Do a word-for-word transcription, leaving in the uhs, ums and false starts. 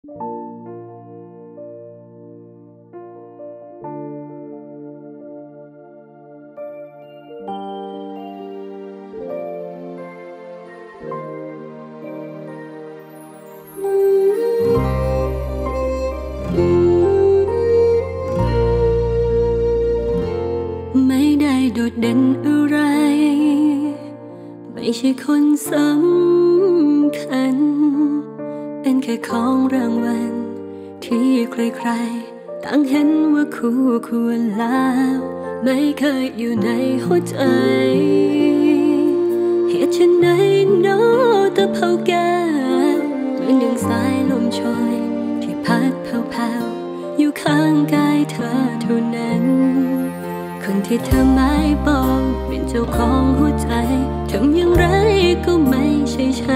ไม่ได้โดดเด่นอะไรไม่ใช่คนสำคัญเป็นแค่ของรางวัลที่ใครๆต่างเห็นว่าคู่ควรแล้วไม่เคยอยู่ในหัวใจเหตุฉันใดน้อตะเผาแก้วเหมือนดังสายลมโชยที่พัดแผ่วๆอยู่ข้างกายเธอเท่านั้นคนที่เธอไม่บอกเป็นเจ้าของหัวใจทำอย่างไรก็ไม่ใช่ฉัน